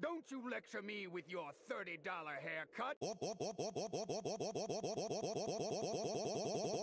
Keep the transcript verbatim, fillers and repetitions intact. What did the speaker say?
Don't you lecture me with your thirty dollar haircut.